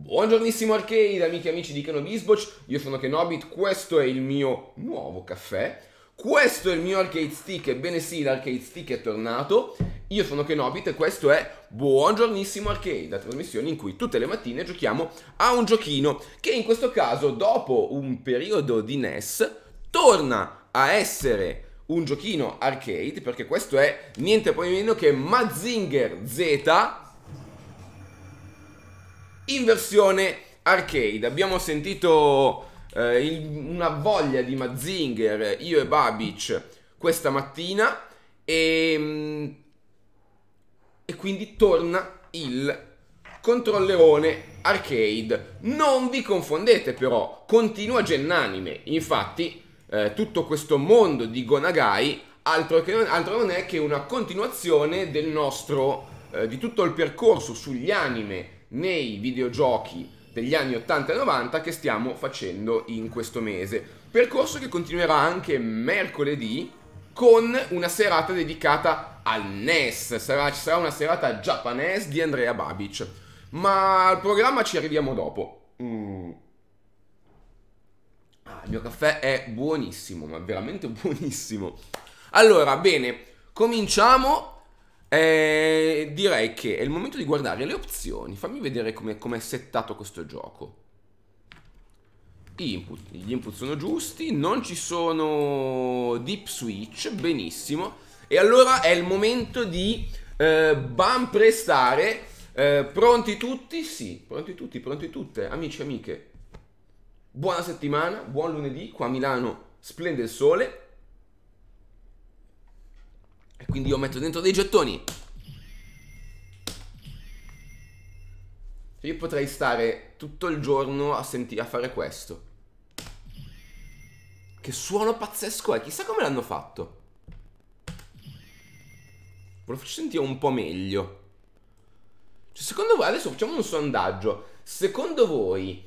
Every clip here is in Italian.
Buongiornissimo Arcade, amiche e amici di Kenobisboch, io sono Kenobit, questo è il mio nuovo caffè, questo è il mio arcade stick, ebbene sì, l'arcade stick è tornato, io sono Kenobit e questo è Buongiornissimo Arcade, la trasmissione in cui tutte le mattine giochiamo a un giochino che in questo caso, dopo un periodo di NES, torna a essere un giochino arcade, perché questo è niente po' di meno che Mazinger Z in versione arcade. Abbiamo sentito una voglia di Mazinger, io e Babic, questa mattina e quindi torna il controllerone arcade. Non vi confondete però, continua Gennanime. Infatti tutto questo mondo di Go Nagai altro non è che una continuazione del nostro di tutto il percorso sugli anime nei videogiochi degli anni 80 e 90 che stiamo facendo in questo mese. Percorso che continuerà anche mercoledì con una serata dedicata al NES. Ci sarà una serata japanese di Andrea Babic. Ma al programma ci arriviamo dopo. Il mio caffè è buonissimo, ma veramente buonissimo. Allora, bene, cominciamo. Direi che è il momento di guardare le opzioni. Fammi vedere come è settato questo gioco. Gli input sono giusti, non ci sono deep switch, benissimo. E allora è il momento di prestare. Pronti tutti? Sì, pronti tutti, pronti tutte, amici e amiche. Buona settimana, buon lunedì, qua a Milano splende il sole. E quindi io metto dentro dei gettoni. Io potrei stare tutto il giorno a fare questo. Che suono pazzesco è, chissà come l'hanno fatto. Ve lo faccio sentire un po' meglio. Cioè, secondo voi, adesso facciamo un sondaggio. Secondo voi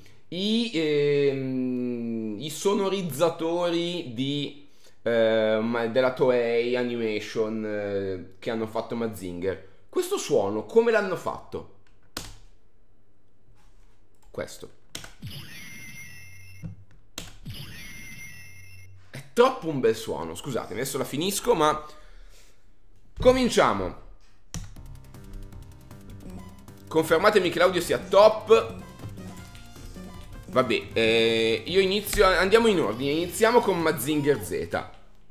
i sonorizzatori della Toei Animation che hanno fatto Mazinger, questo suono come l'hanno fatto? Questo è troppo un bel suono, scusatemi, adesso la finisco, ma cominciamo. Confermatemi che l'audio sia top. Vabbè, io inizio, andiamo in ordine, iniziamo con Mazinger Z.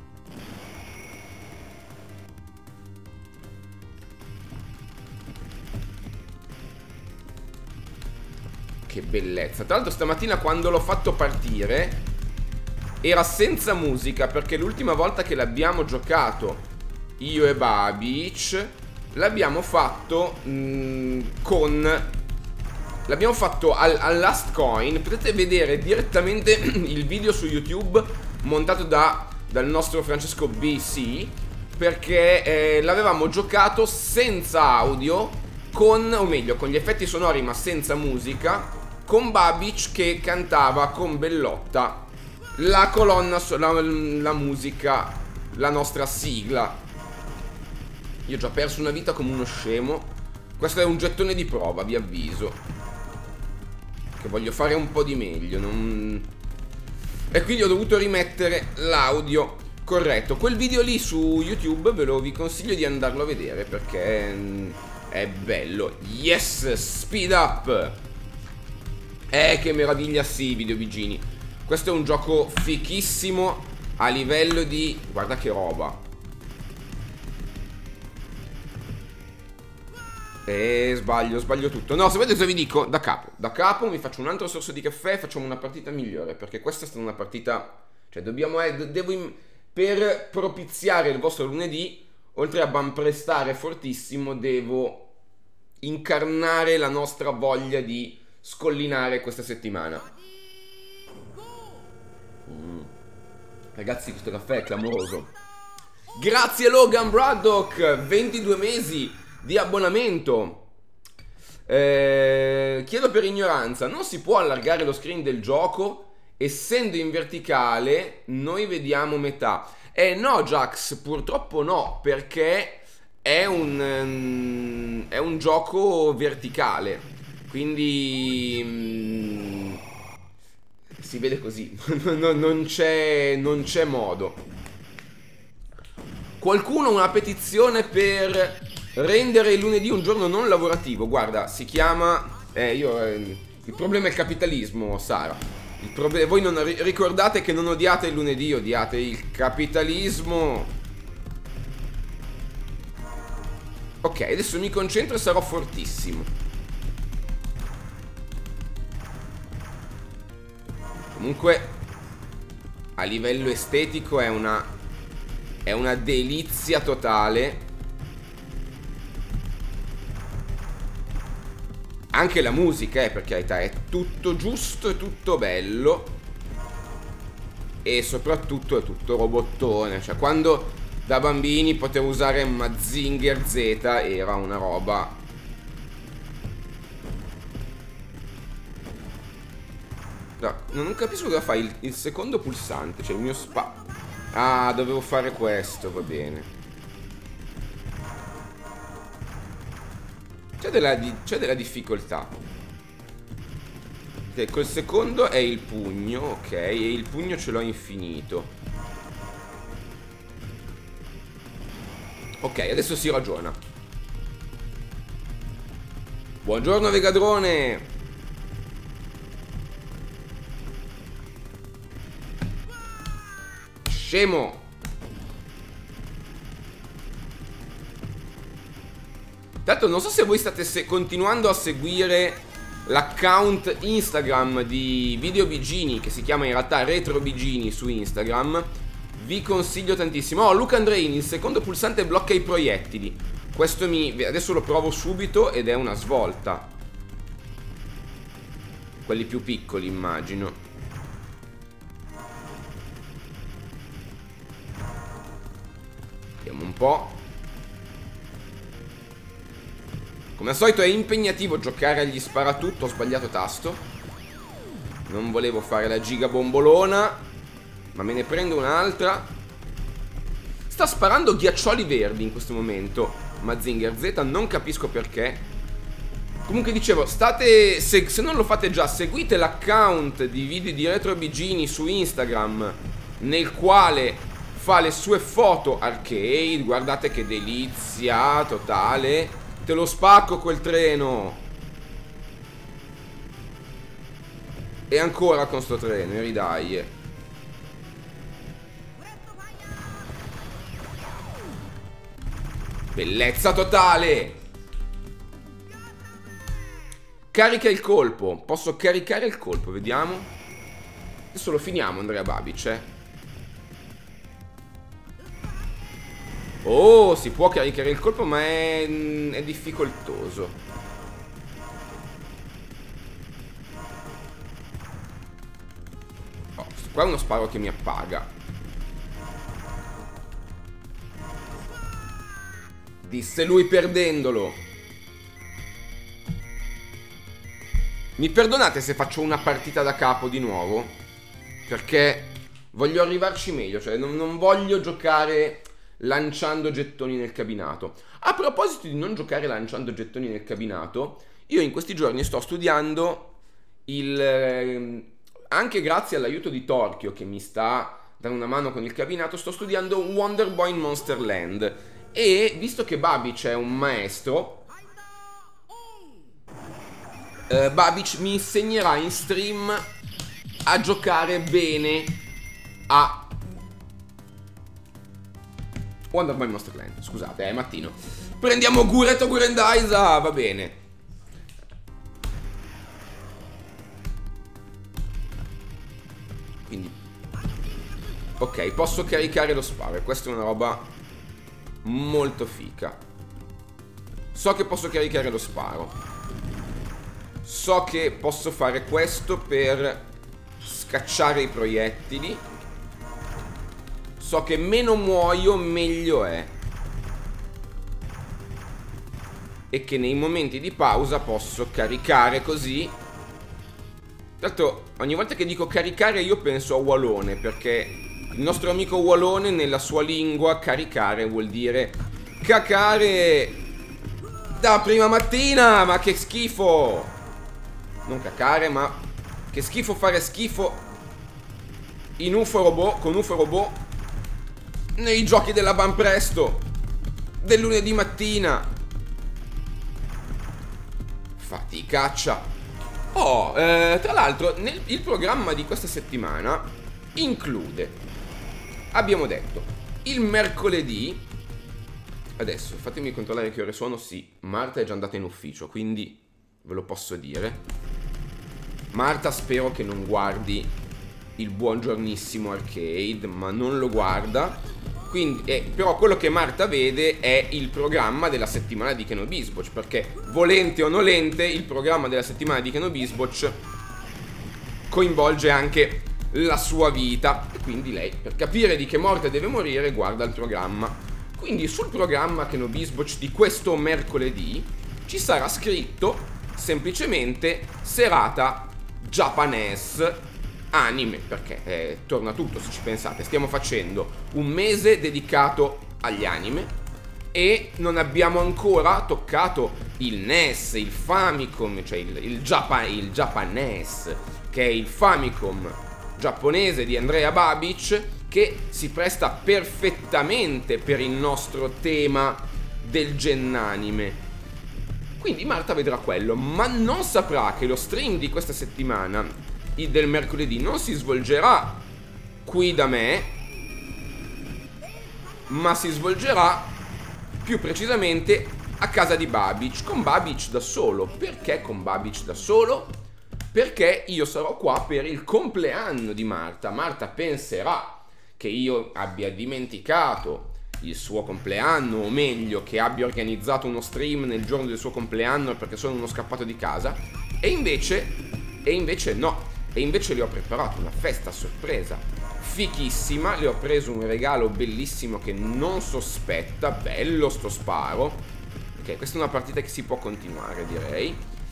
Che bellezza. Tra l'altro stamattina quando l'ho fatto partire era senza musica, perché l'ultima volta che l'abbiamo giocato io e Babic l'abbiamo fatto l'abbiamo fatto al Last Coin. Potete vedere direttamente il video su YouTube montato dal nostro Francesco BC, perché l'avevamo giocato senza audio, o meglio con gli effetti sonori ma senza musica, con Babic che cantava con Bellotta la colonna, la musica, la nostra sigla. Io ho già perso una vita come uno scemo. Questo è un gettone di prova, vi avviso, che voglio fare un po' di meglio, e quindi ho dovuto rimettere l'audio corretto. Quel video lì su YouTube vi consiglio di andarlo a vedere, perché è bello. Yes, speed up. Che meraviglia, sì, video bigini. Questo è un gioco fichissimo a livello di... guarda che roba. Sbaglio tutto. No, sapete cosa vi dico? Da capo mi faccio un altro sorso di caffè e facciamo una partita migliore, perché questa è stata una partita... cioè per propiziare il vostro lunedì, oltre a prestare fortissimo, devo incarnare la nostra voglia di scollinare questa settimana. Ragazzi, questo caffè è clamoroso. Grazie Logan Braddock, 22 mesi di abbonamento. Chiedo per ignoranza, non si può allargare lo screen del gioco? Essendo in verticale noi vediamo metà. No Jax, purtroppo no, perché è un gioco verticale. Quindi si vede così. Non c'è modo. Qualcuno ha una petizione per rendere il lunedì un giorno non lavorativo. Guarda, si chiama il problema è il capitalismo, Sara. Voi non ricordate che non odiate il lunedì, odiate il capitalismo. Ok, adesso mi concentro e sarò fortissimo. Comunque a livello estetico è una delizia totale. Anche la musica, per carità, è tutto giusto, è tutto bello. E soprattutto è tutto robottone. Cioè, quando da bambini potevo usare Mazinger Z era una roba. No, non capisco cosa fa il secondo pulsante. Cioè il mio Ah, dovevo fare questo, va bene. C'è della difficoltà. Ok, col secondo è il pugno, ok. E il pugno ce l'ho infinito. Ok, adesso si ragiona. Buongiorno Vegadrone. Scemo. Tanto non so se voi state continuando a seguire l'account Instagram di Video Bigini, che si chiama in realtà Retro Bigini su Instagram. Vi consiglio tantissimo. Oh, Luca Andreini, il secondo pulsante blocca i proiettili. Questo adesso lo provo subito ed è una svolta. Quelli più piccoli, immagino. Vediamo un po'. Come al solito è impegnativo giocare agli sparatutto. Ho sbagliato tasto. Non volevo fare la giga bombolona, ma me ne prendo un'altra. Sta sparando ghiaccioli verdi in questo momento Mazinger Z, non capisco perché. Comunque dicevo, se non lo fate già, seguite l'account di Video di Retro Bigini su Instagram, nel quale fa le sue foto arcade. Guardate che delizia totale. Te lo spacco quel treno. E ancora con sto treno, e ridai. Bellezza totale. Carica il colpo. Posso caricare il colpo, vediamo. Adesso lo finiamo, Andrea Babic, Oh, si può caricare il colpo, ma è difficoltoso. Oh, qua è uno sparo che mi appaga. Disse lui perdendolo. Mi perdonate se faccio una partita da capo di nuovo? Perché voglio arrivarci meglio. Cioè non voglio giocare lanciando gettoni nel cabinato. A proposito di non giocare lanciando gettoni nel cabinato, io in questi giorni sto studiando anche grazie all'aiuto di Torchio, che mi sta dando una mano con il cabinato, sto studiando Wonder Boy in Monster Land. E visto che Babic è un maestro, Babic mi insegnerà in stream a giocare bene a Wonder Boy Monster Land. Scusate, è mattino. Prendiamo Guretto Gurendaisa, va bene. Quindi ok, posso caricare lo sparo. Questa è una roba molto fica. So che posso caricare lo sparo. So che posso fare questo per scacciare i proiettili. So che meno muoio meglio è. E che nei momenti di pausa posso caricare così. Tra l'altro ogni volta che dico caricare io penso a Walone, perché il nostro amico Walone nella sua lingua caricare vuol dire cacare da prima mattina. Ma che schifo. Non cacare, ma che schifo fare schifo in UFO robot, con UFO robot nei giochi della Banpresto del lunedì mattina. Faticaccia. Oh, tra l'altro il programma di questa settimana include, abbiamo detto, il mercoledì. Adesso fatemi controllare che ore sono. Sì, Marta è già andata in ufficio, quindi ve lo posso dire. Marta spero che non guardi il Buongiornissimo Arcade, ma non lo guarda. Quindi, però quello che Marta vede è il programma della settimana di Keno Bisboch, perché volente o nolente il programma della settimana di Keno Bisboch coinvolge anche la sua vita, e quindi lei, per capire di che morte deve morire, guarda il programma. Quindi sul programma Keno Bisboch di questo mercoledì ci sarà scritto semplicemente serata Japanese anime, perché torna tutto, se ci pensate. Stiamo facendo un mese dedicato agli anime e non abbiamo ancora toccato il NES, il Famicom, cioè il Japanese, che è il Famicom giapponese di Andrea Babic, che si presta perfettamente per il nostro tema del gennanime. Quindi Marta vedrà quello, ma non saprà che lo stream di questa settimana, del mercoledì, non si svolgerà qui da me, ma si svolgerà più precisamente a casa di Babic, con Babic da solo. Perché con Babic da solo? Perché io sarò qua per il compleanno di Marta. Marta penserà che io abbia dimenticato il suo compleanno, o meglio che abbia organizzato uno stream nel giorno del suo compleanno perché sono uno scappato di casa, e invece no. E invece le ho preparato una festa sorpresa fichissima, le ho preso un regalo bellissimo che non sospetta, bello sto sparo. Ok, questa è una partita che si può continuare, direi.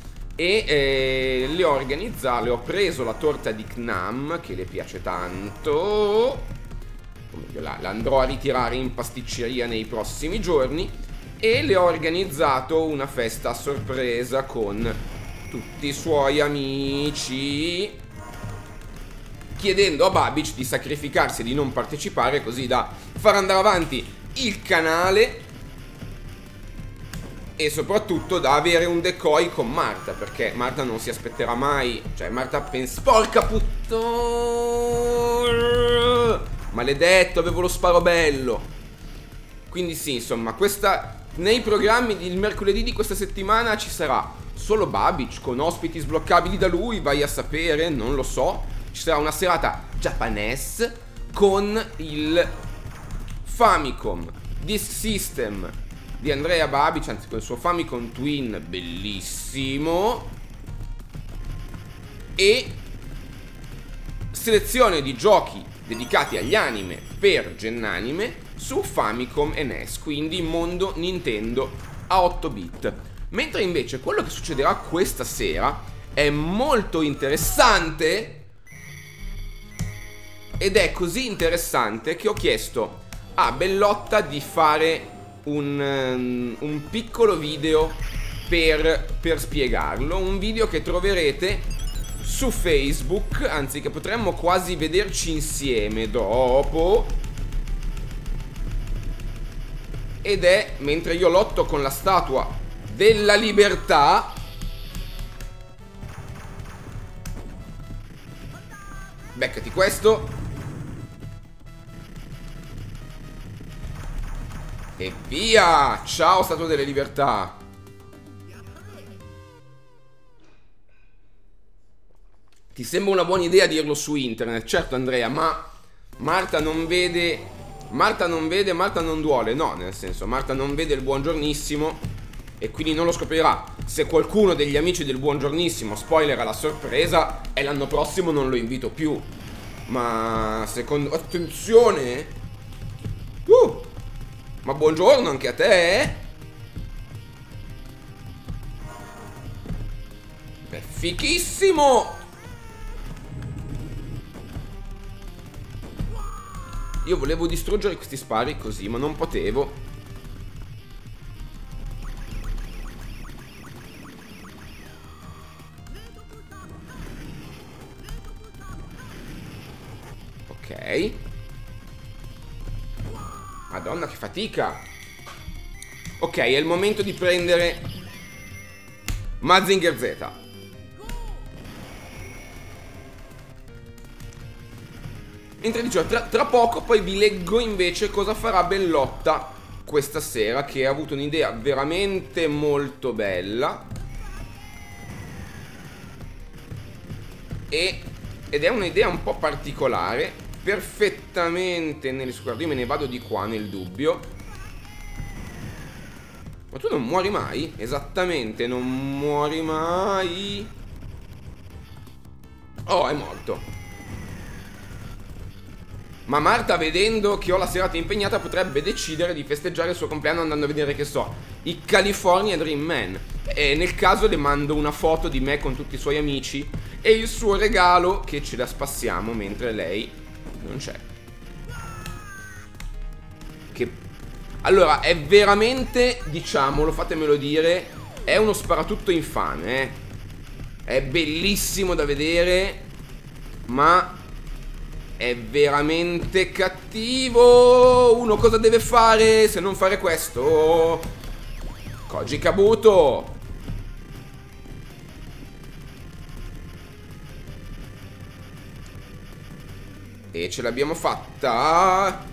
E le ho preso la torta di Knam, che le piace tanto, la andrò a ritirare in pasticceria nei prossimi giorni, e le ho organizzato una festa sorpresa con tutti i suoi amici, chiedendo a Babic di sacrificarsi e di non partecipare, così da far andare avanti il canale e soprattutto da avere un decoy con Marta, perché Marta non si aspetterà mai, cioè Marta pensa, porca puttana, maledetto, avevo lo sparo bello. Quindi sì, insomma, nei programmi del mercoledì di questa settimana ci sarà solo Babic, con ospiti sbloccabili da lui, vai a sapere, non lo so. Ci sarà una serata Japanese con il Famicom Disk System di Andrea Babic, anzi con il suo Famicom Twin bellissimo, e selezione di giochi dedicati agli anime per Gennanime su Famicom e NES, quindi mondo Nintendo a 8 bit. Mentre invece quello che succederà questa sera è molto interessante, ed è così interessante che ho chiesto a Bellotta di fare un piccolo video per spiegarlo. Un video che troverete su Facebook, anzi che potremmo quasi vederci insieme dopo. Ed è mentre io lotto con la statua della libertà. Beccati questo. E via! Ciao, Statua delle Libertà! Ti sembra una buona idea dirlo su internet? Certo, Andrea, ma Marta non vede, Marta non duole. No, nel senso, Marta non vede il Buongiornissimo e quindi non lo scoprirà. Se qualcuno degli amici del Buongiornissimo spoilerà la sorpresa, e l'anno prossimo non lo invito più. Ma secondo... Attenzione! Ma buongiorno anche a te, eh? È fichissimo! Io volevo distruggere questi spari così, ma non potevo. Ok. Madonna, che fatica. Ok, è il momento di prendere Mazinger Z. Mentre dicevo, tra poco poi vi leggo invece cosa farà Bellotta questa sera, che ha avuto un'idea veramente molto bella. Ed è un'idea un po' particolare, perfettamente nelle sue corde. Io me ne vado di qua nel dubbio. Ma tu non muori mai? Esattamente, non muori mai. Oh, è morto. Ma Marta, vedendo che ho la serata impegnata, potrebbe decidere di festeggiare il suo compleanno andando a vedere, che so, i California Dream Man. E nel caso le mando una foto di me con tutti i suoi amici e il suo regalo, che ce la spassiamo mentre lei non c'è. Che... Allora, è veramente, diciamolo, fatemelo dire, è uno sparatutto infame, eh. È bellissimo da vedere, ma è veramente cattivo. Uno cosa deve fare se non fare questo? Koji Kabuto. E ce l'abbiamo fatta.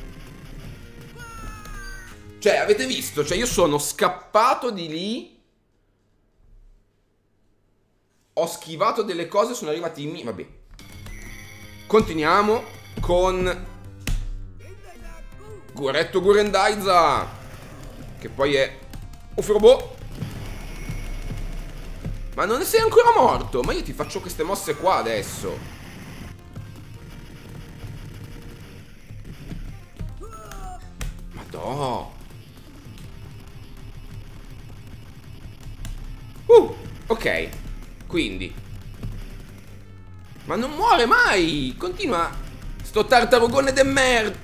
Cioè, avete visto? Cioè, io sono scappato di lì. Ho schivato delle cose, sono arrivati in... Vabbè. Continuiamo con Guretto Gurendaiza, che poi è Ufrobo. Ma non ne sei ancora morto? Ma io ti faccio queste mosse qua adesso. Madò. Ok. Quindi, ma non muore mai. Continua sto tartarugone de merda.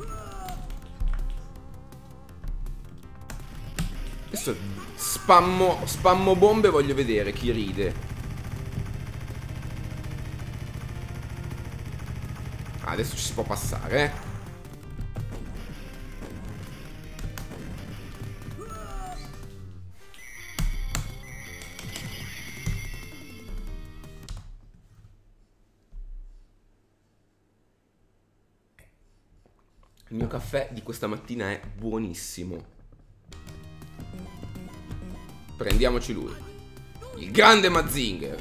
Adesso spammo bombe. Voglio vedere chi ride. Adesso ci si può passare, eh. Il mio caffè di questa mattina è buonissimo. Prendiamoci lui. Il grande Mazinger.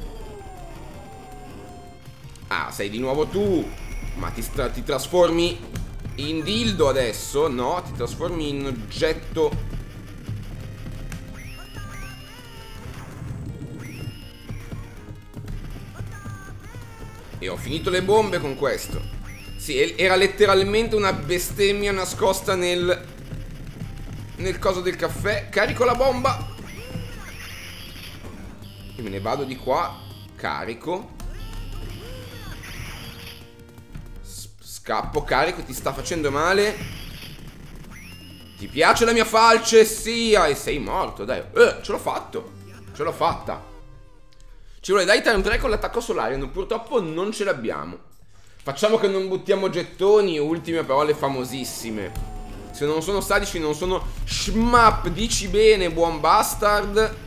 Ah, sei di nuovo tu. Ma ti trasformi in dildo adesso? No, ti trasformi in oggetto. E ho finito le bombe con questo. Sì, era letteralmente una bestemmia nascosta nel coso del caffè. Carico la bomba. Io me ne vado di qua. Carico. Scappo, carico. Ti sta facendo male? Ti piace la mia falce? Sì. E sei morto, dai. Ce l'ho fatto. Ce l'ho fatta. Ci vuole dai turn 3 con l'attacco solare. Purtroppo non ce l'abbiamo. Facciamo che non buttiamo gettoni. Ultime parole famosissime. Se non sono sadici non sono shmup. Dici bene, buon bastard.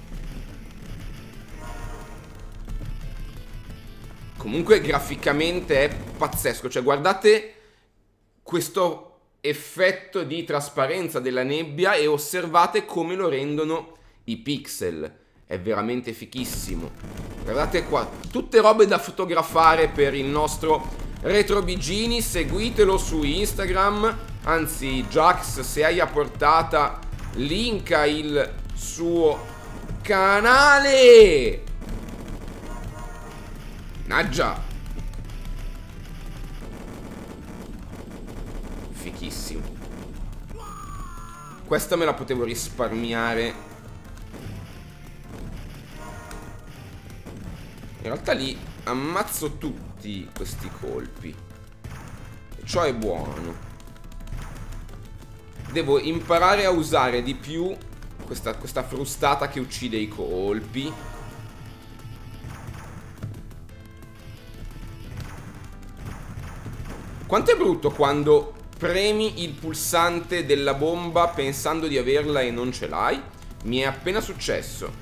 Comunque graficamente è pazzesco. Cioè guardate questo effetto di trasparenza della nebbia e osservate come lo rendono i pixel. È veramente fichissimo. Guardate qua, tutte robe da fotografare per il nostro Retro Bigini. Seguitelo su Instagram. Anzi, Jax, se hai a portata, linka il suo canale. Naggia. Fichissimo. Questa me la potevo risparmiare. In realtà li ammazzo tutti questi colpi. E ciò è buono. Devo imparare a usare di più questa frustata che uccide i colpi. Quanto è brutto quando premi il pulsante della bomba pensando di averla e non ce l'hai? Mi è appena successo.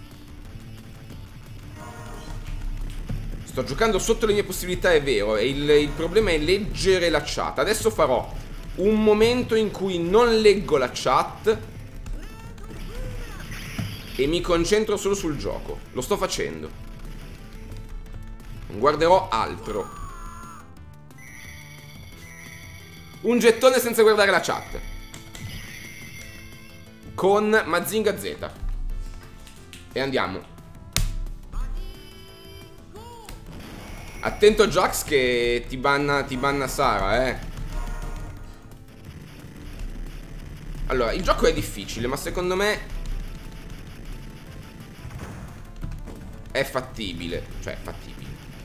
Sto giocando sotto le mie possibilità, è vero, e il problema è leggere la chat. Adesso farò un momento in cui non leggo la chat e mi concentro solo sul gioco. Lo sto facendo. Non guarderò altro. Un gettone senza guardare la chat. Con Mazinga Z. E andiamo. Attento Jax che ti banna Sara, Allora, il gioco è difficile, ma secondo me è fattibile. Cioè, fattibile.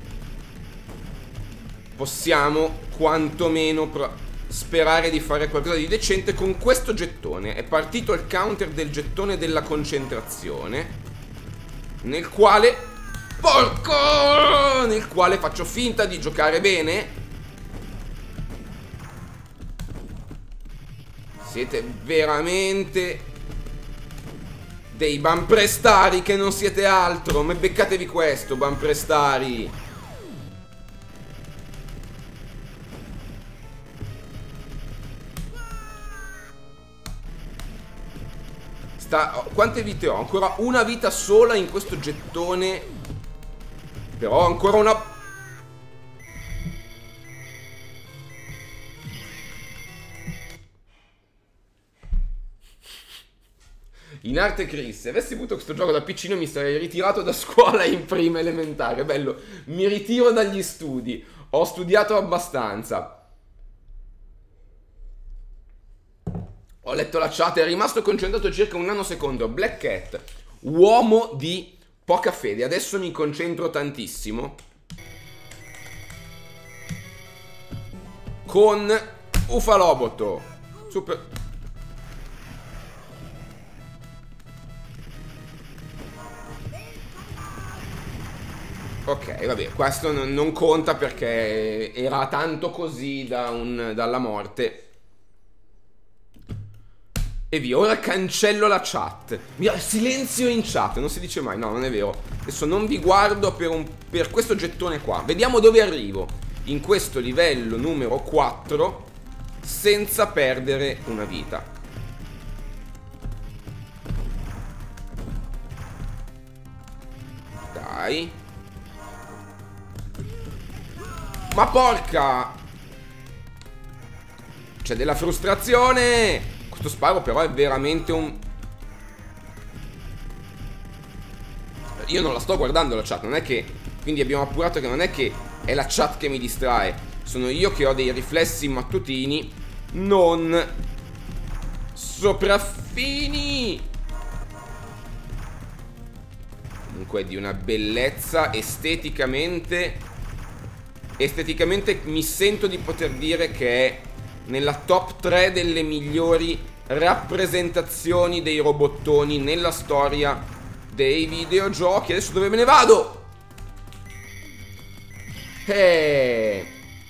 Possiamo quantomeno sperare di fare qualcosa di decente con questo gettone. È partito il counter del gettone della concentrazione, nel quale... Porco! Nel quale faccio finta di giocare bene. Siete veramente dei bamprestari che non siete altro. Ma beccatevi questo, bamprestari. Quante vite ho? Ancora una vita sola in questo gettone. Però ho ancora una... In arte Chris, se avessi avuto questo gioco da piccino mi sarei ritirato da scuola in prima elementare. Bello, mi ritiro dagli studi. Ho studiato abbastanza. Ho letto la chat e è rimasto concentrato circa un nanosecondo. Black Cat, uomo di poca fede. Adesso mi concentro tantissimo. Con Ufaloboto. Super... Ok, vabbè, questo non conta perché era tanto così dalla morte. E via, ora cancello la chat. Silenzio in chat, non si dice mai, no, non è vero. Adesso non vi guardo per questo gettone qua. Vediamo dove arrivo in questo livello numero 4 senza perdere una vita. Dai. Ma porca! C'è della frustrazione! Questo sparo però è veramente un... Io non la sto guardando la chat, non è che... Quindi abbiamo appurato che non è che è la chat che mi distrae. Sono io che ho dei riflessi mattutini non sopraffini. Comunque è di una bellezza esteticamente. Esteticamente mi sento di poter dire che è nella top 3 delle migliori rappresentazioni dei robottoni nella storia dei videogiochi. Adesso dove me ne vado? E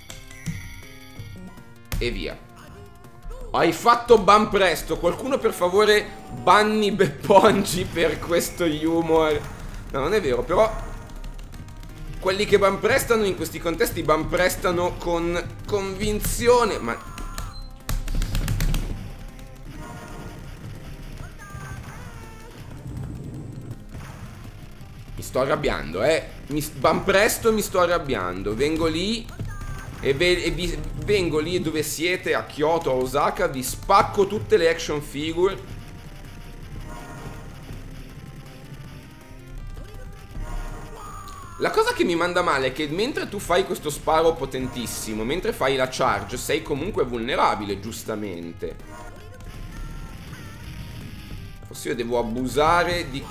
via. Hai fatto ban presto. Qualcuno per favore banni Beppongi per questo humor. No, non è vero, però quelli che ban prestano in questi contesti ban prestano con convinzione. Ma mi sto arrabbiando, ban presto mi sto arrabbiando. Vengo lì vengo lì dove siete, a Kyoto, a Osaka. Vi spacco tutte le action figure. La cosa che mi manda male è che mentre tu fai questo sparo potentissimo, mentre fai la charge, sei comunque vulnerabile, giustamente. Forse io devo abusare di...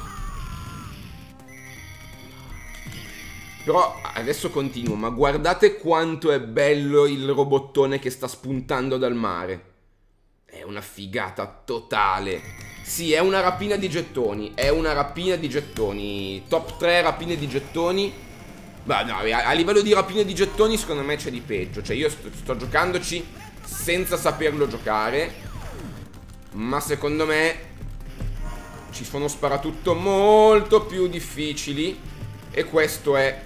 Però adesso continuo, ma guardate quanto è bello il robottone che sta spuntando dal mare. È una figata totale. Sì, è una rapina di gettoni. È una rapina di gettoni. Top 3 rapine di gettoni. Beh, no, a livello di rapine di gettoni secondo me c'è di peggio. Cioè io sto giocandoci senza saperlo giocare, ma secondo me ci sono sparatutto molto più difficili, e questo è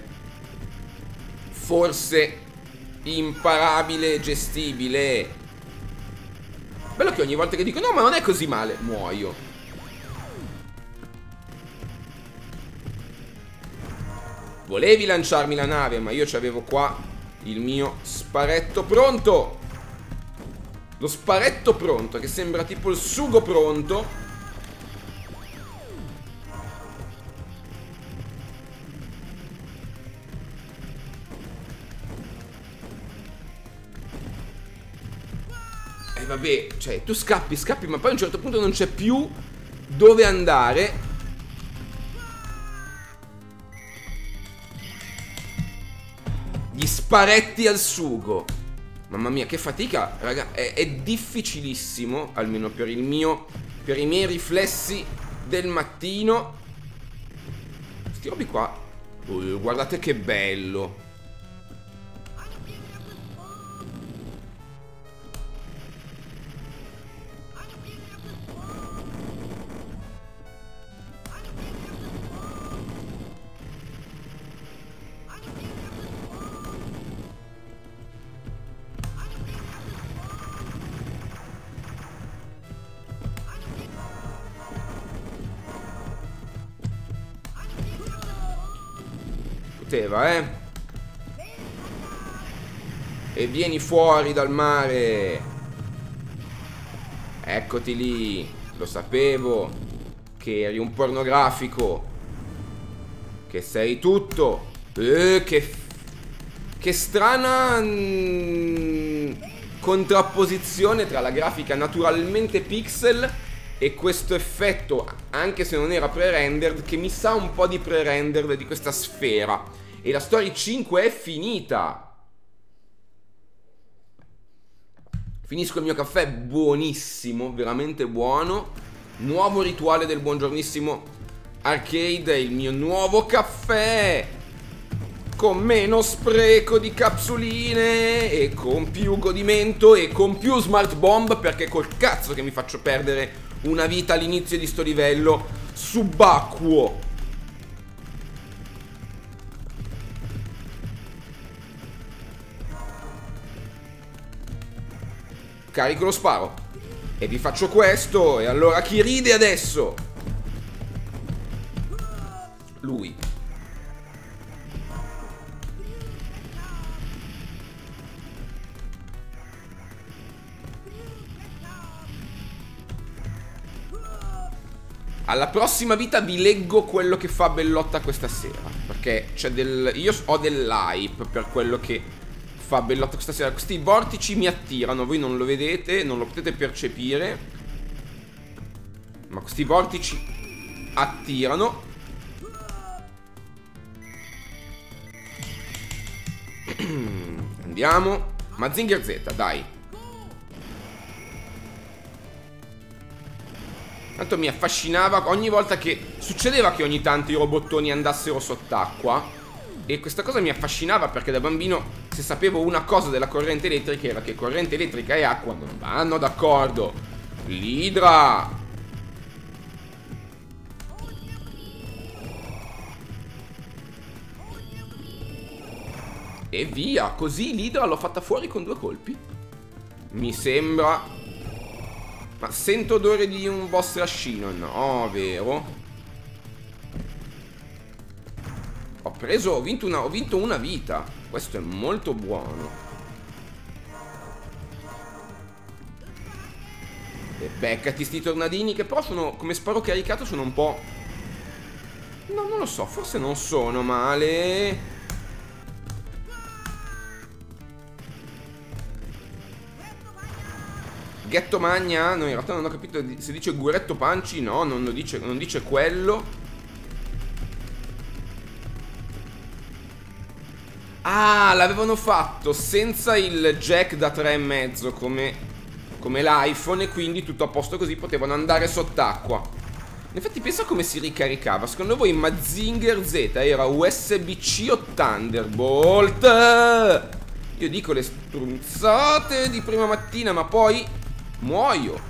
forse imparabile e gestibile. Bello che ogni volta che dico no ma non è così male, muoio. Volevi lanciarmi la nave, ma io c'avevo qua il mio sparetto pronto. Lo sparetto pronto, che sembra tipo il sugo pronto. E vabbè, cioè tu scappi, ma poi a un certo punto non c'è più dove andare. Gli sparetti al sugo. Mamma mia, che fatica, raga. È difficilissimo, almeno per i miei riflessi del mattino. Sti robi qua. Guardate che bello. Poteva, E vieni fuori dal mare. Eccoti lì. Lo sapevo che eri un pornografico, che sei tutto. Che strana contrapposizione tra la grafica naturalmente pixel e questo effetto, anche se non era pre-rendered, che mi sa un po' di pre-rendered di questa sfera. E la Story 5 è finita. Finisco il mio caffè, buonissimo, veramente buono. Nuovo rituale del Buongiornissimo Arcade, il mio nuovo caffè, con meno spreco di capsuline e con più godimento e con più smart bomb, perché col cazzo che mi faccio perdere una vita all'inizio di sto livello subacqueo. Carico lo sparo e vi faccio questo, e allora chi ride adesso? Lui. Alla prossima vita vi leggo quello che fa Bellotta questa sera, perché c'è io ho dell'hype per quello che fa Bellotta questa sera. Questi vortici mi attirano, voi non lo vedete, non lo potete percepire, ma questi vortici attirano. Andiamo. Mazinger Z, dai. Tanto mi affascinava ogni volta che succedeva che ogni tanto i robottoni andassero sott'acqua. E questa cosa mi affascinava perché da bambino, se sapevo una cosa della corrente elettrica, era che corrente elettrica e acqua non vanno d'accordo. L'idra. E via, così l'idra l'ho fatta fuori con 2 colpi. Mi sembra. Ma sento odore di un boss Rashinon. Oh, vero. Ho vinto una vita. Questo è molto buono. E beccati sti tornadini, che però sono, come sparo caricato, sono un po'... No, non lo so, forse non sono male. Ghetto Magna? No, in realtà non ho capito se dice Guretto Panci. No, non dice quello. Ah, l'avevano fatto senza il jack da 3,5 come l'iPhone, e quindi tutto a posto così, potevano andare sott'acqua. Infatti pensa come si ricaricava. Secondo voi Mazinger Z era USB-C o Thunderbolt? Io dico le strunzate di prima mattina, ma poi muoio.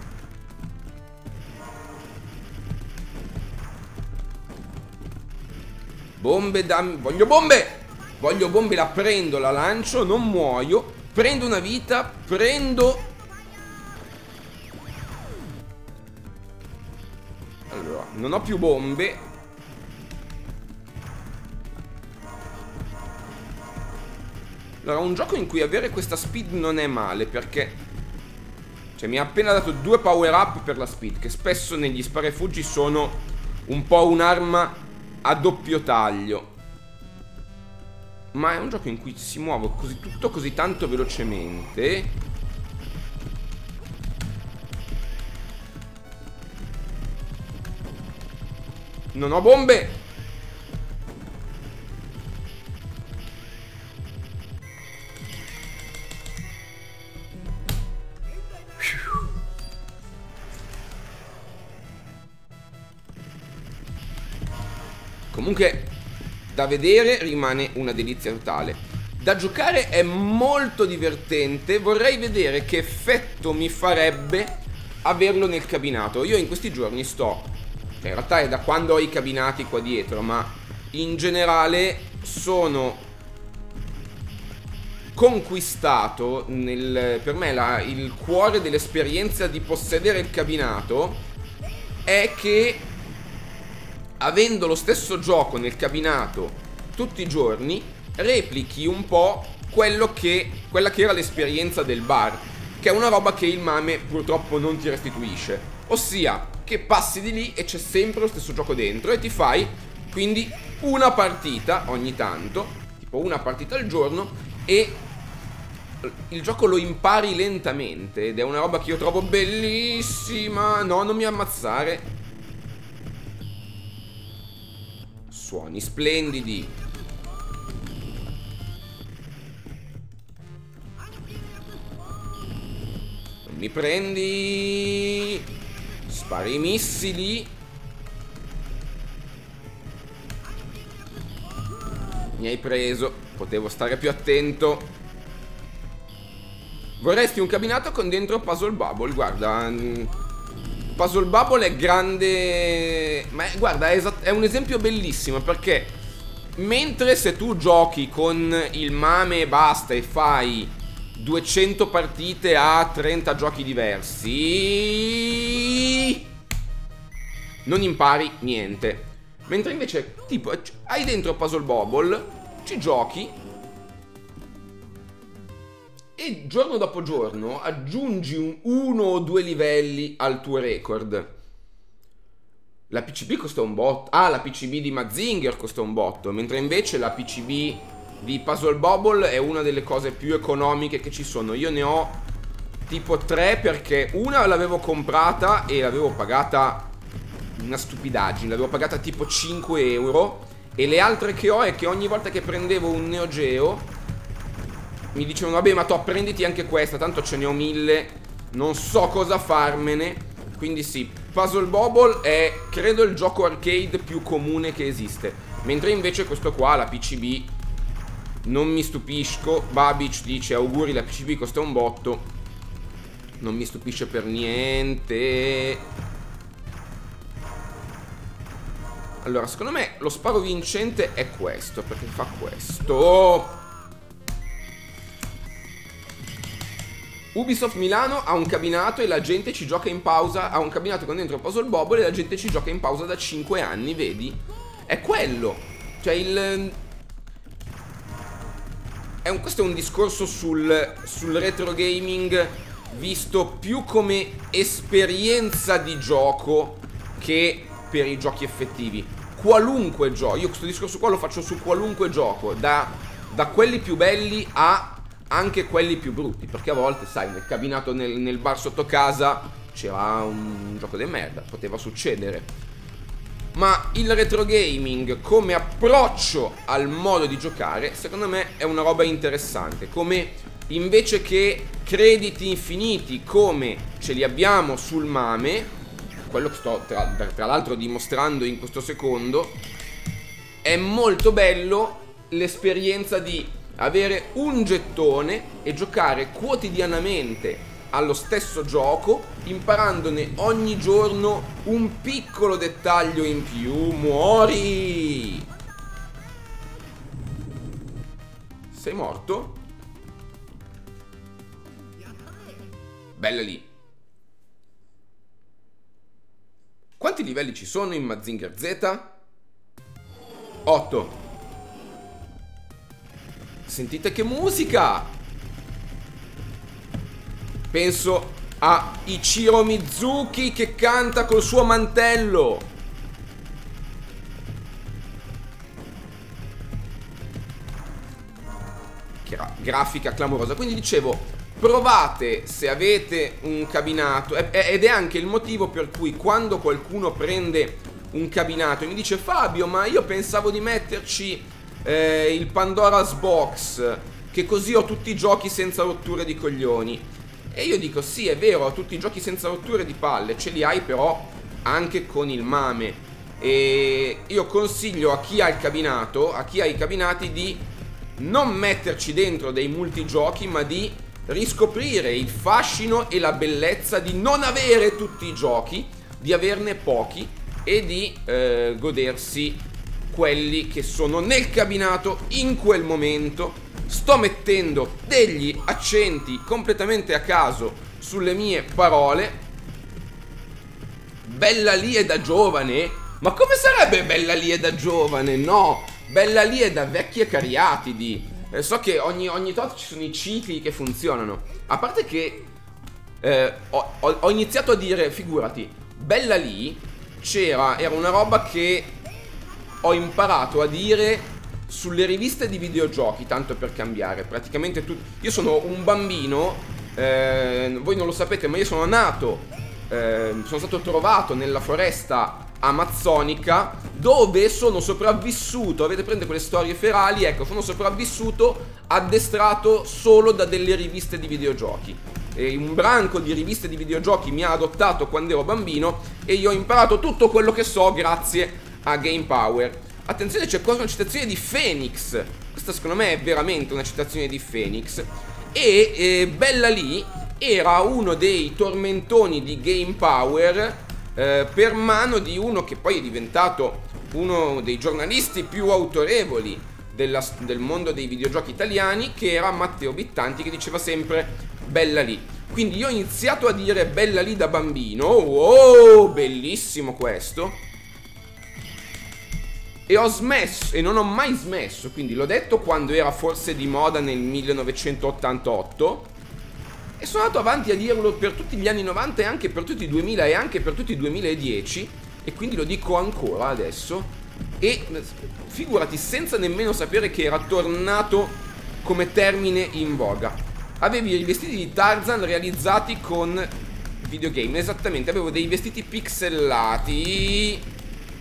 Bombe, dammi. Voglio bombe! Voglio bombe, la prendo, la lancio, non muoio. Prendo una vita, prendo... Allora, non ho più bombe. Allora, un gioco in cui avere questa speed non è male, perché... Cioè, mi ha appena dato 2 power up per la speed, che spesso negli sparafuggi sono un po' un'arma a doppio taglio. Ma è un gioco in cui si muove così, tutto così tanto velocemente. Non ho bombe. Comunque, da vedere rimane una delizia totale. Da giocare è molto divertente. Vorrei vedere che effetto mi farebbe averlo nel cabinato. Io in questi giorni sto... in realtà è da quando ho i cabinati qua dietro, ma in generale sono conquistato per me il cuore dell'esperienza di possedere il cabinato è che, avendo lo stesso gioco nel cabinato tutti i giorni, replichi un po' quella che era l'esperienza del bar, che è una roba che il MAME purtroppo non ti restituisce. Ossia, che passi di lì e c'è sempre lo stesso gioco dentro e ti fai quindi una partita ogni tanto, tipo una partita al giorno, e il gioco lo impari lentamente ed è una roba che io trovo bellissima. No, non mi ammazzare. Suoni splendidi. Non mi prendi. Spari i missili. Mi hai preso. Potevo stare più attento. Vorresti un cabinato con dentro Puzzle Bubble. Guarda, Puzzle Bubble è grande. Ma guarda, è un esempio bellissimo, perché mentre se tu giochi con il MAME e basta e fai 200 partite a 30 giochi diversi, non impari niente. Mentre invece, tipo, hai dentro Puzzle Bubble, ci giochi e giorno dopo giorno aggiungi 1 o 2 livelli al tuo record. La PCB costa un botto. Ah, la PCB di Mazinger costa un botto, mentre invece la PCB di Puzzle Bubble è una delle cose più economiche che ci sono. Io ne ho tipo 3, perché una l'avevo comprata e l'avevo pagata una stupidaggine, l'avevo pagata tipo 5 euro, e le altre che ho è che ogni volta che prendevo un Neo Geo mi dicevano vabbè, ma tu prenditi anche questa, tanto ce ne ho 1000, non so cosa farmene. Quindi sì, Puzzle Bubble è credo il gioco arcade più comune che esiste, mentre invece questo qua, la PCB, non mi stupisco. Babic dice auguri, la PCB costa un botto. Non mi stupisce per niente. Allora, secondo me lo sparo vincente è questo, perché fa questo. Ubisoft Milano ha un cabinato e la gente ci gioca in pausa. Ha un cabinato con dentro Puzzle Bubble e la gente ci gioca in pausa da 5 anni, vedi? È quello. Cioè questo è un discorso sul retro gaming visto più come esperienza di gioco che per i giochi effettivi. Qualunque gioco, io questo discorso qua lo faccio su qualunque gioco, da quelli più belli a anche quelli più brutti, perché a volte, sai, nel cabinato nel bar sotto casa c'era un gioco di merda, poteva succedere. Ma il retro gaming come approccio al modo di giocare, secondo me è una roba interessante. Come invece che crediti infiniti come ce li abbiamo sul MAME, quello che sto tra l'altro dimostrando in questo secondo, è molto bello l'esperienza di avere un gettone e giocare quotidianamente allo stesso gioco, imparandone ogni giorno un piccolo dettaglio in più. Muori! Sei morto? Bella lì. Quanti livelli ci sono in Mazinger Z? 8. Sentite che musica! Penso a Ichiro Mizuki che canta col suo mantello. Che grafica clamorosa. Quindi dicevo, provate se avete un cabinato, ed è anche il motivo per cui quando qualcuno prende un cabinato e mi dice: Fabio, ma io pensavo di metterci il Pandora's Box, che così ho tutti i giochi senza rotture di coglioni. E io dico: sì, è vero, ho tutti i giochi senza rotture di palle, ce li hai però anche con il mame. E io consiglio a chi ha il cabinato, a chi ha i cabinati, di non metterci dentro dei multigiochi, ma di riscoprire il fascino e la bellezza di non avere tutti i giochi, di averne pochi e di godersi quelli che sono nel cabinato in quel momento. Sto mettendo degli accenti completamente a caso sulle mie parole. Bella lì è da giovane? Ma come sarebbe Bella lì è da giovane? No, Bella lì è da vecchie cariatidi. So che ogni tot ci sono i cicli che funzionano. A parte che ho iniziato a dire, figurati, Bella lì era una roba che ho imparato a dire sulle riviste di videogiochi, tanto per cambiare. Praticamente io sono un bambino, voi non lo sapete, ma io sono nato, sono stato trovato nella foresta amazzonica, dove sono sopravvissuto. Avete presente quelle storie ferali? Ecco, sono sopravvissuto addestrato solo da delle riviste di videogiochi. E un branco di riviste di videogiochi mi ha adottato quando ero bambino e io ho imparato tutto quello che so grazie a Game Power. Attenzione, c'è qua una citazione di Phoenix. Questa secondo me è veramente una citazione di Phoenix. E Bella lì era uno dei tormentoni di Game Power, per mano di uno che poi è diventato uno dei giornalisti più autorevoli del mondo dei videogiochi italiani, che era Matteo Bittanti, che diceva sempre Bella lì. Quindi io ho iniziato a dire Bella lì da bambino. Oh, bellissimo questo. E ho smesso, e non ho mai smesso, quindi l'ho detto quando era forse di moda nel 1988, e sono andato avanti a dirlo per tutti gli anni 90 e anche per tutti i 2000 e anche per tutti i 2010, e quindi lo dico ancora adesso. E figurati, senza nemmeno sapere che era tornato come termine in voga. Avevi i vestiti di Tarzan realizzati con videogame, esattamente, avevo dei vestiti pixelati.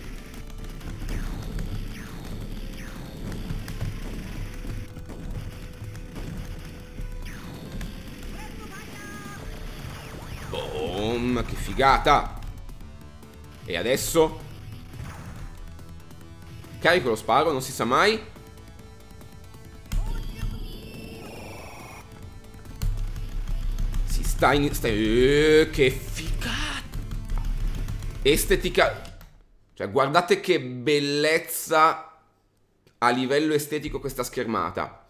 Boom, che figata. E adesso carico lo sparo, non si sa mai. Si sta in... che figata. Estetica. Cioè, guardate che bellezza a livello estetico questa schermata.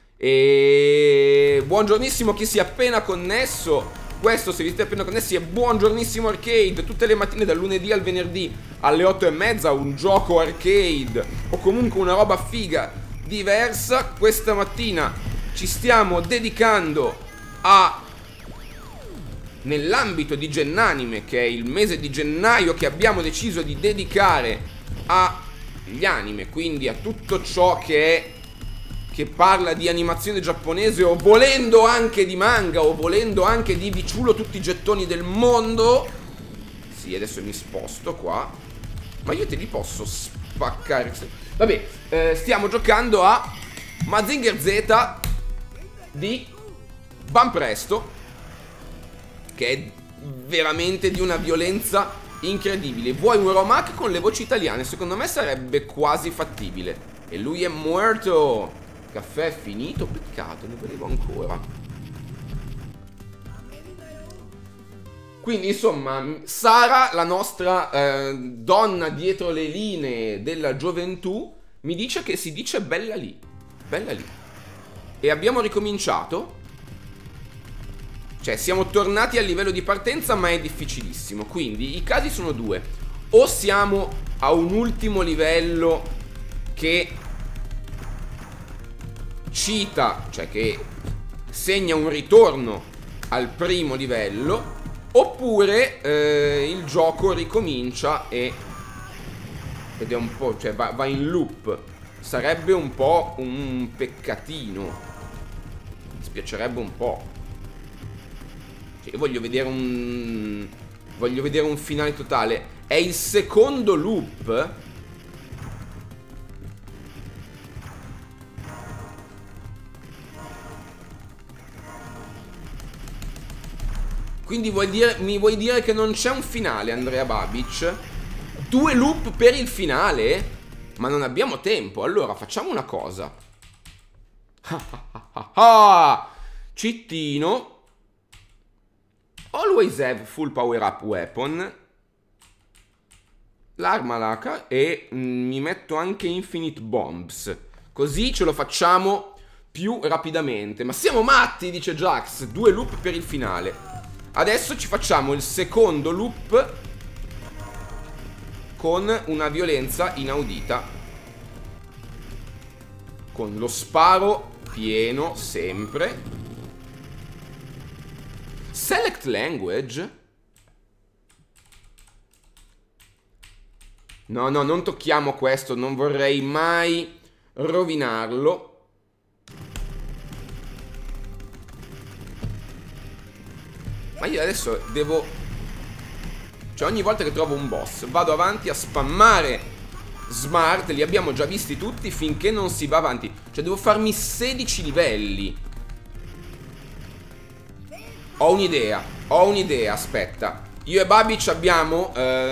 E buongiornissimo chi si è appena connesso. Questo, se vi siete appena connessi, è Buongiornissimo Arcade. Tutte le mattine dal lunedì al venerdì alle 8:30 un gioco arcade o comunque una roba figa diversa. Questa mattina ci stiamo dedicando a, nell'ambito di Gennanime, che è il mese di gennaio che abbiamo deciso di dedicare agli anime, quindi a tutto ciò che parla di animazione giapponese, o volendo anche di manga, o volendo anche di Viciulo tutti i gettoni del mondo. Sì, adesso mi sposto qua, ma io te li posso spaccare. Vabbè, stiamo giocando a Mazinger Z di Banpresto, che è veramente di una violenza Incredibile. Vuoi un Romac con le voci italiane? Secondo me sarebbe quasi fattibile. E lui è morto. Caffè è finito. Peccato, ne volevo ancora. Quindi insomma Sara, la nostra donna dietro le linee della gioventù, mi dice che si dice bella lì. Bella lì. E abbiamo ricominciato. Cioè siamo tornati al livello di partenza, ma è difficilissimo. Quindi i casi sono due: o siamo a un ultimo livello che cita, cioè che segna un ritorno al primo livello, oppure il gioco ricomincia ed è un po', cioè va in loop. Sarebbe un po' un peccatino. Mi spiacerebbe un po'. Cioè, io voglio vedere un finale totale. È il secondo loop. Quindi mi vuoi dire che non c'è un finale, Andrea Babic? 2 loop per il finale? Ma non abbiamo tempo. Allora facciamo una cosa. Cittino. Always have full power up weapon. L'arma l'H. E mi metto anche infinite bombs. Così ce lo facciamo più rapidamente. Ma siamo matti, dice Jax. 2 loop per il finale. Adesso ci facciamo il secondo loop con una violenza inaudita, con lo sparo pieno sempre. Select language. No, no, non tocchiamo questo. Non vorrei mai rovinarlo. Ma io adesso devo... Cioè ogni volta che trovo un boss vado avanti a spammare smart. Li abbiamo già visti tutti finché non si va avanti. Cioè devo farmi 16 livelli. Ho un'idea, aspetta. Io e Babic abbiamo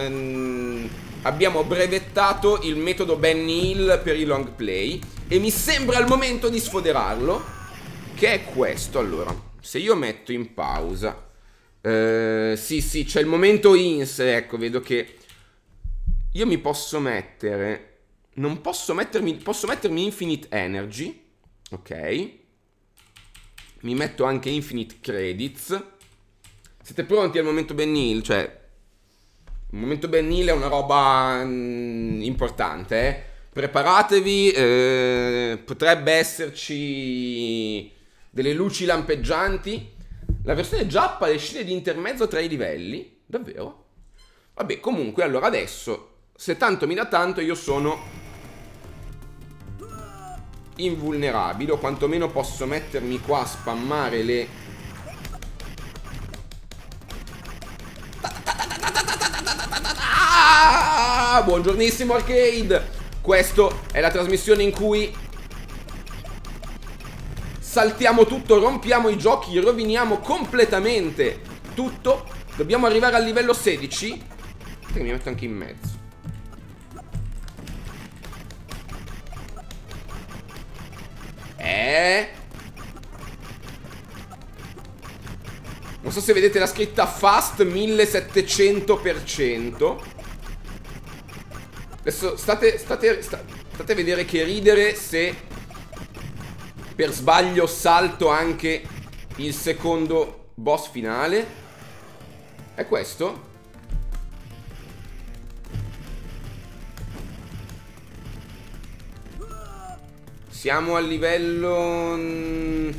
brevettato il metodo Benny Hill per i long play. E mi sembra il momento di sfoderarlo, che è questo. Allora, se io metto in pausa... sì, c'è il momento ins. Ecco, vedo che io mi posso mettere... Non posso mettermi... Posso mettermi infinite energy. Ok. Mi metto anche infinite credits. Siete pronti al momento Benny Hill? Cioè, il momento Benny Hill è una roba importante, eh. Preparatevi. Potrebbe esserci delle luci lampeggianti. La versione giappa, le scene di intermezzo tra i livelli. Davvero? Vabbè, comunque, allora adesso, se tanto mi dà tanto, io sono invulnerabile. O quantomeno posso mettermi qua a spammare le... Buongiornissimo Arcade. Questa è la trasmissione in cui saltiamo tutto, rompiamo i giochi, roviniamo completamente tutto. Dobbiamo arrivare al livello 16. Che mi metto anche in mezzo. Non so se vedete la scritta fast 1700%. Adesso state a vedere che ridere se per sbaglio salto anche il secondo boss finale. È questo? Siamo al livello...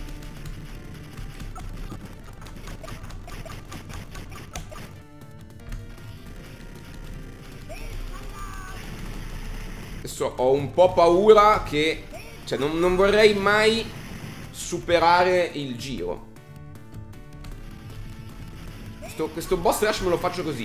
Adesso ho un po' paura che... Cioè non vorrei mai superare il giro. Questo boss rush me lo faccio così.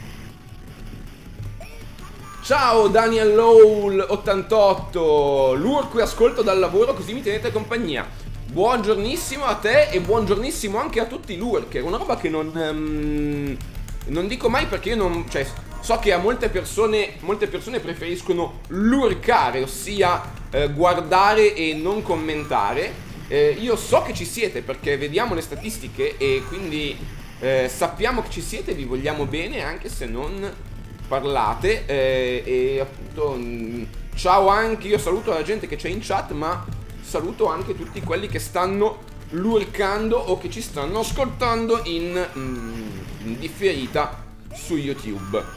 Ciao Daniel Lowell 88. Lurco e ascolto dal lavoro, così mi tenete compagnia. Buongiornissimo a te e buongiornissimo anche a tutti i lurker. Una roba che non dico mai perché io non... Cioè, So che a molte persone preferiscono lurkare, ossia guardare e non commentare. Io so che ci siete perché vediamo le statistiche e quindi sappiamo che ci siete, vi vogliamo bene anche se non parlate. E appunto ciao anche, io saluto la gente che c'è in chat, ma saluto anche tutti quelli che stanno lurkando o che ci stanno ascoltando in differita su YouTube.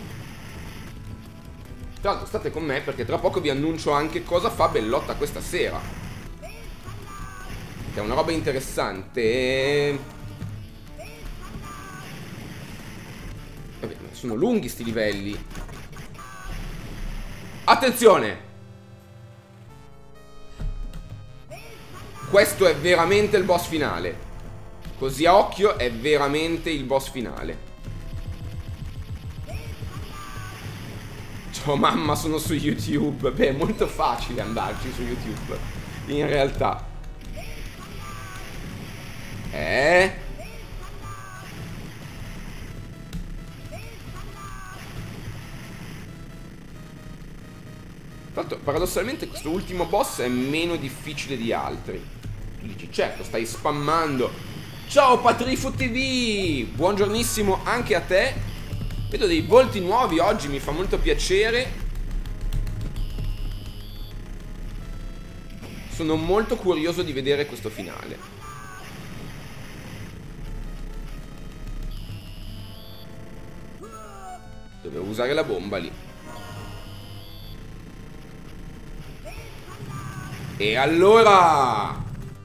Tra l'altro state con me perché tra poco vi annuncio anche cosa fa Bellotta questa sera, che è una roba interessante. Vabbè, sono lunghi sti livelli. Attenzione! Questo è veramente il boss finale. Così a occhio è veramente il boss finale. Ciao mamma, sono su YouTube. Beh, è molto facile andarci su YouTube, in realtà. Tra l'altro, paradossalmente questo ultimo boss è meno difficile di altri. Tu dici, certo, stai spammando. Ciao Patrifu TV! Buongiornissimo anche a te. Vedo dei volti nuovi oggi, mi fa molto piacere. Sono molto curioso di vedere questo finale. Dovevo usare la bomba lì. E allora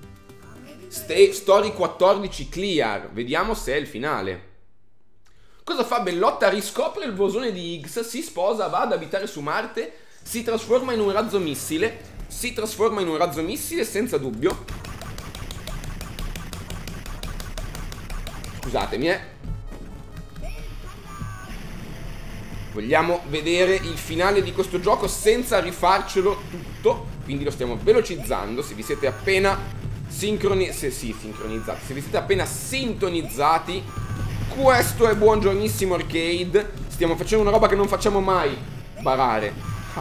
Story 14 clear. Vediamo se è il finale. Cosa fa Bellotta? Riscopre il bosone di Higgs, si sposa, va ad abitare su Marte, si trasforma in un razzo missile. Si trasforma in un razzo missile senza dubbio. Scusatemi, Vogliamo vedere il finale di questo gioco senza rifarcelo tutto, quindi lo stiamo velocizzando. Se vi siete appena sincronizzati, se vi siete appena sintonizzati, questo è Buongiornissimo Arcade. Stiamo facendo una roba che non facciamo mai: barare.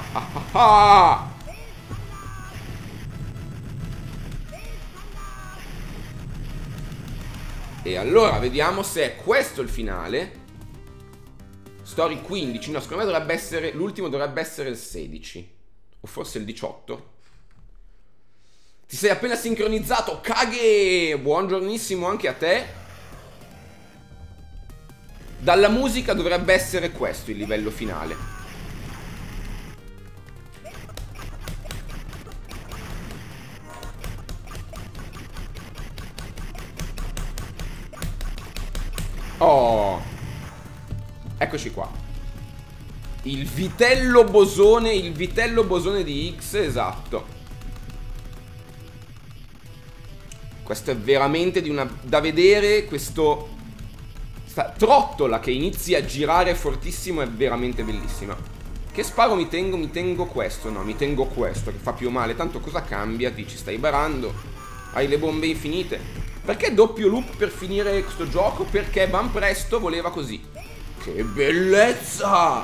E allora vediamo se è questo il finale. Story 15. No, secondo me dovrebbe essere l'ultimo, dovrebbe essere il 16 o forse il 18. Ti sei appena sincronizzato, Kage! Buongiornissimo anche a te. Dalla musica dovrebbe essere questo il livello finale. Oh, eccoci qua. Il vitello bosone di Higgs, esatto. Questo è veramente da vedere, questa trottola che inizia a girare fortissimo è veramente bellissima. Che sparo mi tengo? Mi tengo questo, no, mi tengo questo che fa più male. Tanto cosa cambia? Ti ci stai barando, hai le bombe infinite. Perché doppio loop per finire questo gioco? Perché Van Presto voleva così. Che bellezza!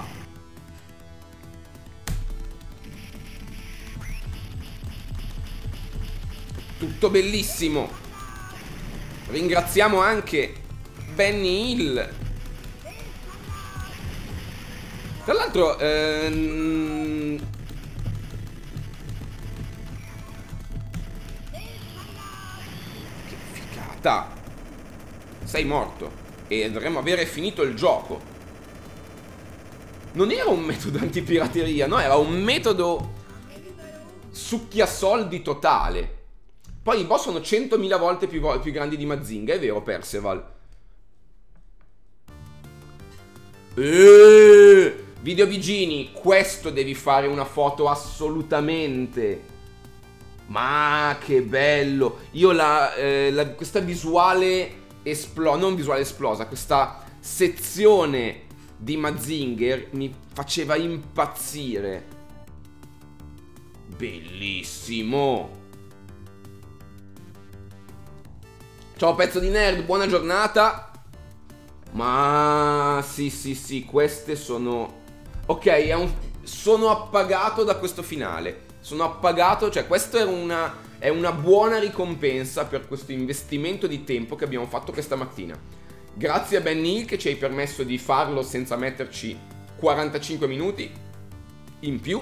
Tutto bellissimo. Ringraziamo anche Benny Hill. Tra l'altro che figata. Sei morto e dovremmo avere finito il gioco. Non era un metodo antipirateria, no, era un metodo succhiasoldi totale. Poi i boss sono 100.000 volte più grandi di Mazinga, è vero Perceval? Video Bigini, questo devi fare una foto assolutamente. Ma che bello. Io questa visuale non visuale esplosa, questa sezione di Mazinger mi faceva impazzire. Bellissimo. Ciao pezzo di nerd, buona giornata. Ma sì, queste sono... Ok, sono appagato da questo finale. Sono appagato, cioè questo è una buona ricompensa per questo investimento di tempo che abbiamo fatto questa mattina. Grazie a Ben Hill che ci hai permesso di farlo senza metterci 45 minuti in più.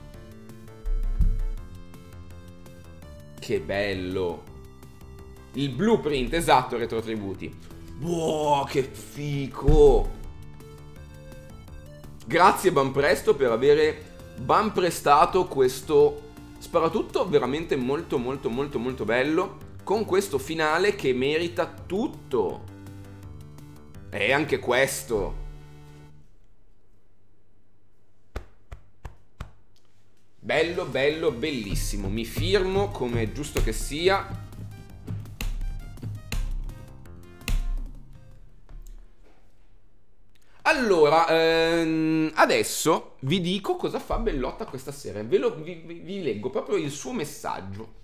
Che bello. Il blueprint, esatto, retrotributi. Wow, che fico. Grazie Banpresto per avere banprestato questo sparatutto veramente molto bello, con questo finale che merita tutto. E anche questo. Bello, bellissimo. Mi firmo come è giusto che sia. Allora, adesso vi dico cosa fa Bellotta questa sera. Vi leggo proprio il suo messaggio.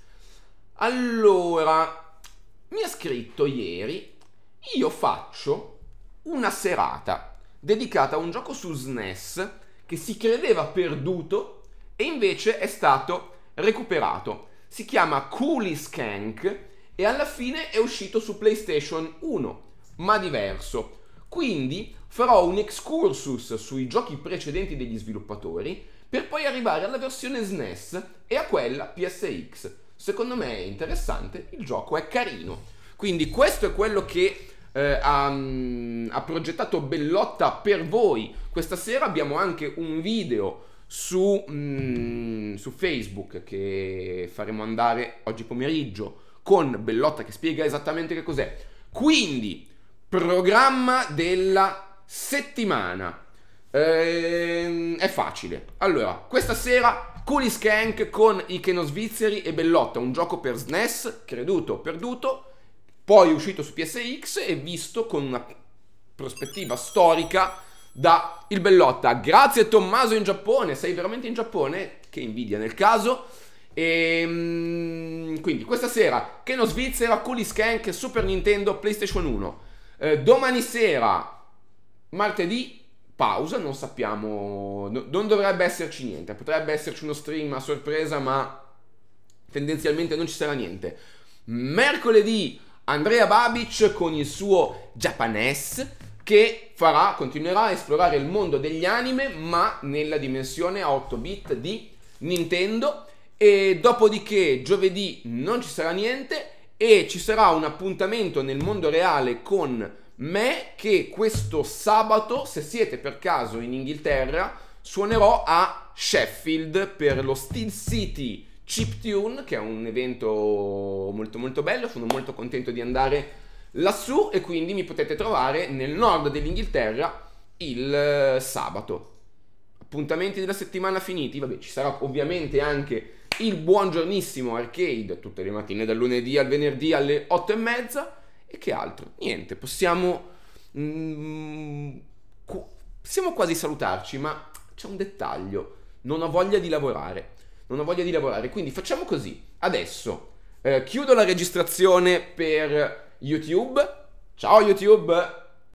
Allora, mi ha scritto ieri: io faccio una serata dedicata a un gioco su SNES che si credeva perduto e invece è stato recuperato. Si chiama Coolie Skank e alla fine è uscito su PlayStation 1, ma diverso. Quindi farò un excursus sui giochi precedenti degli sviluppatori per poi arrivare alla versione SNES e a quella PSX. Secondo me è interessante, il gioco è carino. Quindi questo è quello che ha progettato Bellotta per voi. Questa sera abbiamo anche un video su Facebook che faremo andare oggi pomeriggio con Bellotta che spiega esattamente che cos'è. Quindi, programma della settimana. È facile. Allora, questa sera Coolie Skank con Ikeno Svizzeri e Bellotta, un gioco per SNES, creduto, perduto, poi uscito su PSX e visto con una prospettiva storica da il Bellotta. Grazie Tommaso in Giappone, sei veramente in Giappone? Che invidia nel caso. Quindi questa sera Ikeno Svizzera, Coolie Skank, Super Nintendo, PlayStation 1. Domani sera, martedì, pausa, non sappiamo, non dovrebbe esserci niente, potrebbe esserci uno stream a sorpresa, ma tendenzialmente non ci sarà niente. Mercoledì Andrea Babic con il suo Japanese che continuerà a esplorare il mondo degli anime, ma nella dimensione a 8 bit di Nintendo. E dopodiché giovedì non ci sarà niente e ci sarà un appuntamento nel mondo reale con me che questo sabato, se siete per caso in Inghilterra, suonerò a Sheffield per lo Steel City Chiptune, che è un evento molto bello. Sono molto contento di andare lassù e quindi mi potete trovare nel nord dell'Inghilterra il sabato. Appuntamenti della settimana finiti. Vabbè, ci sarà ovviamente anche il Buongiornissimo Arcade tutte le mattine dal lunedì al venerdì alle 8:30. E che altro? Niente, possiamo quasi salutarci, ma c'è un dettaglio: non ho voglia di lavorare. Quindi facciamo così. Adesso chiudo la registrazione per YouTube. Ciao YouTube!